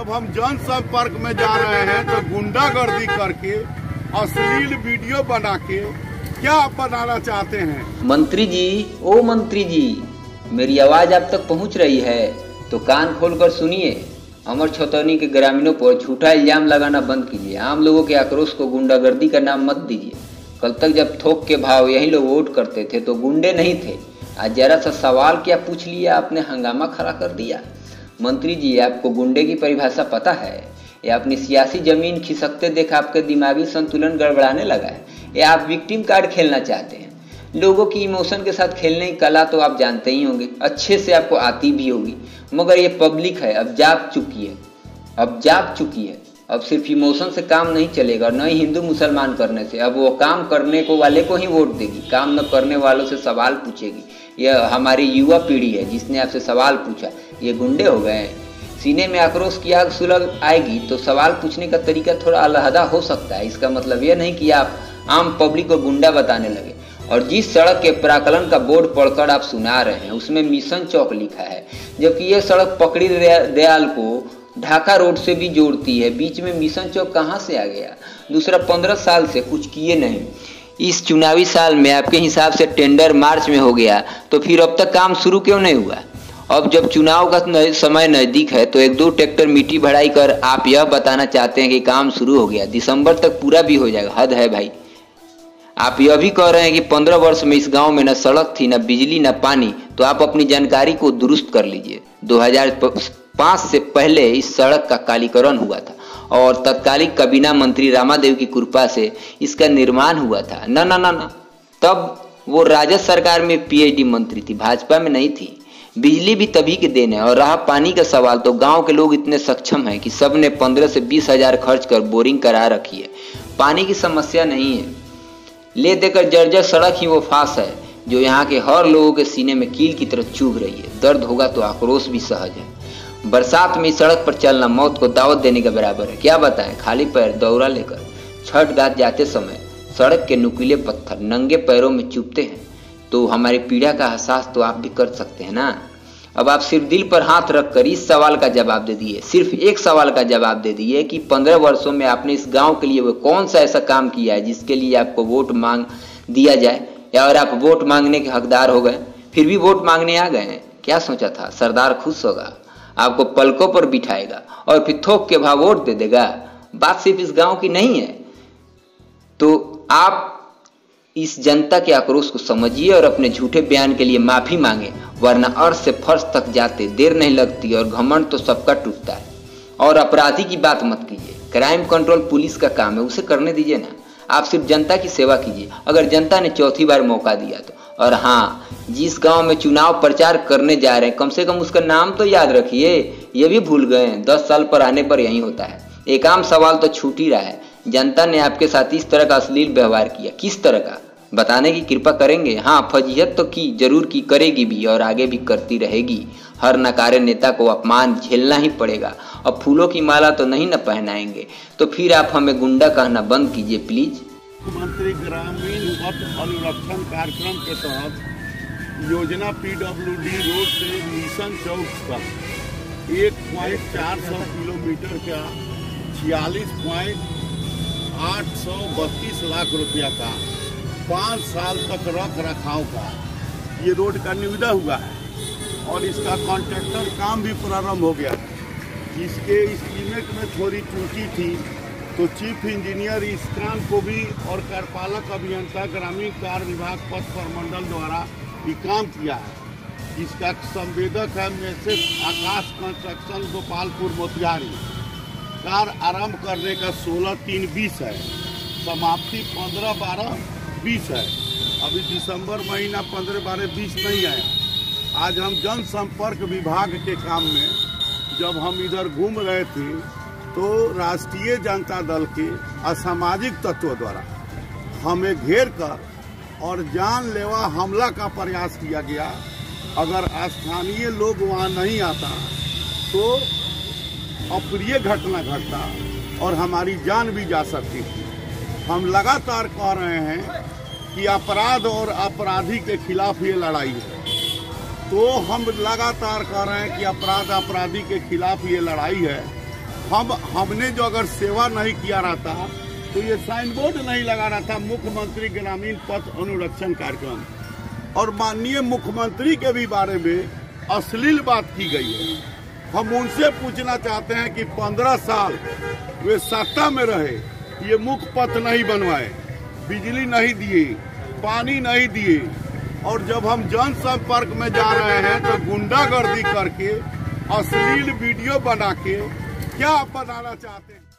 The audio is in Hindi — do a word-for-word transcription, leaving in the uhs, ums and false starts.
जब हम जनसंपर्क में जा रहे हैं तो गुंडागर्दी करके अश्लील वीडियो बना के क्या बनाना चाहते हैं? मंत्री जी, ओ मंत्री जी, मेरी आवाज आप तक पहुंच रही है तो कान खोलकर सुनिए। अमर छतौनी के ग्रामीणों पर झूठा इल्जाम लगाना बंद कीजिए। आम लोगों के आक्रोश को गुंडागर्दी का नाम मत दीजिए। कल तक जब थोक के भाव यही लोग वोट करते थे तो गुंडे नहीं थे। आज जरा सा सवाल क्या पूछ लिया आपने, हंगामा खड़ा कर दिया। मंत्री जी, आपको गुंडे की परिभाषा पता है? या अपनी सियासी जमीन खिसकते देख आपके दिमागी संतुलन गड़बड़ाने लगा है? या आप विक्टिम कार्ड खेलना चाहते हैं? लोगों की इमोशन के साथ खेलने की कला तो आप जानते ही होंगे, अच्छे से आपको आती भी होगी, मगर ये पब्लिक है, अब जाग चुकी है अब जाग चुकी है अब सिर्फ इमोशन से काम नहीं चलेगा, न ही हिंदू मुसलमान करने से। अब वो काम करने को वाले को ही वोट देगी, काम न करने वालों से सवाल पूछेगी। यह हमारी युवा पीढ़ी है जिसने आपसे सवाल पूछा, ये गुंडे हो गए हैं। सीने में आक्रोश की आग सुलग आएगी तो सवाल पूछने का तरीका थोड़ा अलहदा हो सकता है। इसका मतलब यह नहीं कि आप आम पब्लिक को गुंडा बताने लगे। और जिस सड़क के प्राकलन का बोर्ड पढ़कर आप सुना रहे हैं उसमें मिशन चौक लिखा है, जबकि यह सड़क पकड़ी दयाल को ढाका रोड से भी जोड़ती है। बीच में मिशन चौक कहाँ से आ गया? दूसरा, पंद्रह साल से कुछ किए नहीं। इस चुनावी साल में आपके हिसाब से टेंडर मार्च में हो गया, तो फिर अब तक काम शुरू क्यों नहीं हुआ? अब जब चुनाव का समय नज़दीक है तो एक दो ट्रैक्टर मिट्टी भराई कर आप यह बताना चाहते हैं कि काम शुरू हो गया। दिसंबर तक पूरा भी हो जाएगा, हद है भाई। आप यह भी कह रहे हैं कि पंद्रह वर्ष में इस गांव में न सड़क थी, न बिजली, न पानी। तो आप अपनी जानकारी को दुरुस्त कर लीजिए। दो हज़ार पाँच से पहले इस सड़क का कालीकरण हुआ था और तत्कालिक काबीना मंत्री रामादेव की कृपा से इसका निर्माण हुआ था। न न न न तब वो राजद सरकार में पीएचडी मंत्री थी, भाजपा में नहीं थी। बिजली भी तभी के देन है। और रहा पानी का सवाल, तो गांव के लोग इतने सक्षम हैं कि सब ने पंद्रह से बीस हजार खर्च कर बोरिंग करा रखी है। पानी की समस्या नहीं है। ले देकर जर्जर सड़क ही वो फांस है जो यहाँ के हर लोगों के सीने में कील की तरह चुभ रही है। दर्द होगा तो आक्रोश भी सहज है। बरसात में सड़क पर चलना मौत को दावत देने के बराबर है। क्या बताएं, खाली पैर दौरा लेकर छठ घाट जाते समय सड़क के नुकीले पत्थर नंगे पैरों में चुभते हैं। तो हमारी पीड़ा का एहसास तो आप भी कर सकते हैं ना। अब आप सिर्फ दिल पर हाथ रखकर इस सवाल का जवाब दे दिए, सिर्फ एक सवाल का जवाब दे दिए कि पंद्रह वर्षों में आपने इस गांव के लिए वो कौन सा ऐसा काम किया है जिसके लिए आपको वोट मांग दिया जाए, या और आप वोट मांगने के हकदार हो गए, फिर भी वोट मांगने आ गए हैं। क्या सोचा था? सरदार खुश होगा, आपको पलकों पर बिठाएगा और फिर थोक के भाव वोट दे देगा। बात सिर्फ इस गांव की नहीं है। तो आप इस जनता के आक्रोश को समझिए और अपने झूठे बयान के लिए माफी मांगे, वरना अर्श से फर्श तक जाते देर नहीं लगती और घमंड तो सबका टूटता है। और अपराधी की बात मत कीजिए, क्राइम कंट्रोल पुलिस का काम है, उसे करने दीजिए ना। आप सिर्फ जनता की सेवा कीजिए, अगर जनता ने चौथी बार मौका दिया तो। और हाँ, जिस गांव में चुनाव प्रचार करने जा रहे हैं कम से कम उसका नाम तो याद रखिए। ये भी भूल गए हैं, दस साल पर आने पर यही होता है। एक आम सवाल तो छूट ही रहा है, जनता ने आपके साथ इस तरह का अश्लील व्यवहार किया, किस तरह का बताने की कृपा करेंगे? हाँ, फजीहत तो की, जरूर की, करेगी भी और आगे भी करती रहेगी। हर नकारे नेता को अपमान झेलना ही पड़ेगा। अब फूलों की माला तो नहीं न पहनाएंगे, तो फिर आप हमें गुंडा कहना बंद कीजिए प्लीज। मुख्यमंत्री ग्रामीण पथ अनुरक्षण कार्यक्रम के तहत योजना पीडब्ल्यूडी रोड से मिशन चौक तक एक पॉइंट चार सौ किलोमीटर का छियालीस पॉइंट आठ सौ बत्तीस लाख रुपया का पाँच साल तक रख रखाव का ये रोड का निविदा हुआ है और इसका कॉन्ट्रैक्टर काम भी प्रारंभ हो गया है। इसके एस्टीमेट में थोड़ी त्रुटि थी तो चीफ इंजीनियर इस काम को भी और कार्यपालक अभियंता ग्रामीण कार्य विभाग पथ प्रमंडल द्वारा ये काम किया है। इसका संवेदक है मैसेज आकाश कंस्ट्रक्शन गोपालपुर मोतिहारी। कार्य आरंभ करने का सोलह तीन बीस है, समाप्ति पंद्रह बारह बीस है। अभी दिसंबर महीना पंद्रह बारह बीस नहीं है। आज हम जनसंपर्क विभाग के काम में जब हम इधर घूम रहे थे तो राष्ट्रीय जनता दल के असामाजिक तत्वों द्वारा हमें घेर कर और जानलेवा हमला का प्रयास किया गया। अगर स्थानीय लोग वहाँ नहीं आता तो अप्रिय घटना घटता और हमारी जान भी जा सकती थी। हम लगातार कह रहे हैं कि अपराध और अपराधी के खिलाफ ये लड़ाई है, तो हम लगातार कह रहे हैं कि अपराध अपराधी के खिलाफ ये लड़ाई है। हम हमने जो अगर सेवा नहीं किया रहता तो ये साइन बोर्ड नहीं लगा रहा था मुख्यमंत्री ग्रामीण पथ अनुरक्षण कार्यक्रम। और माननीय मुख्यमंत्री के भी बारे में अश्लील बात की गई है। हम उनसे पूछना चाहते हैं कि पंद्रह साल वे सत्ता में रहे, ये मुख्य पथ नहीं बनवाए, बिजली नहीं दिए, पानी नहीं दिए, और जब हम जनसंपर्क में जा रहे हैं तो गुंडागर्दी करके अश्लील वीडियो बना के क्या बनाना चाहते हैं।